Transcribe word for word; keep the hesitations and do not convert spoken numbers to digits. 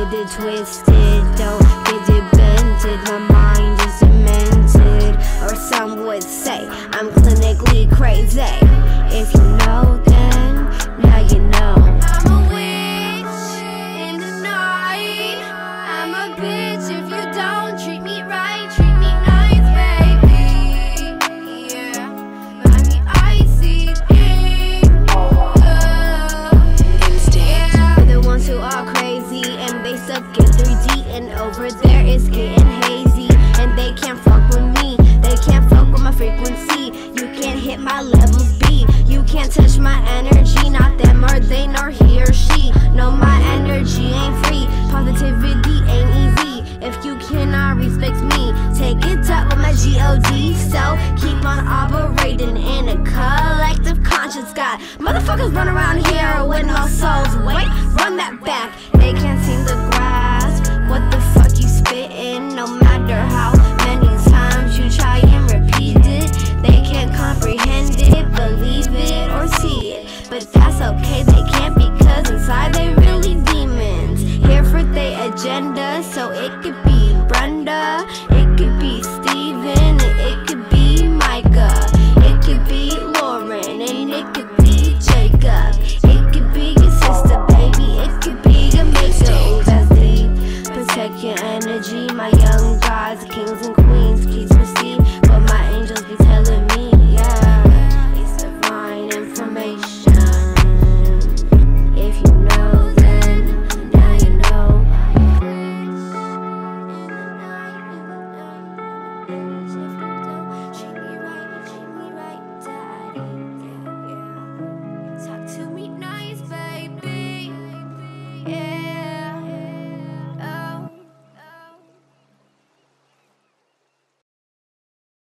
get it twisted, don't get it bended. My mind is demented, or some would say I'm clinically crazy. If you know, then now you know. I'm a witch in the night. I'm a bitch if you don't treat me right. Treat me nice, baby. Yeah, buy me icy king. Uh, yeah, we're the ones who are crazy and they suck in three D, and over there it's getting hazy. And they can't fuck with me, they can't fuck with my frequency. You can't hit my levels B, you can't touch my energy. Not them or they, nor he or she. No, my energy ain't free, positivity ain't easy. If you cannot respect me, take it up with my G O D. So keep on operating in a collective conscience. Got motherfuckers run around here with no souls. Wait, run that back. They can't seem to grasp what the fuck you spittin'. No matter how many times you try and repeat it, they can't comprehend it, believe it, or see it. But that's okay, they can't, because inside they really demons, here for their agenda, so it could be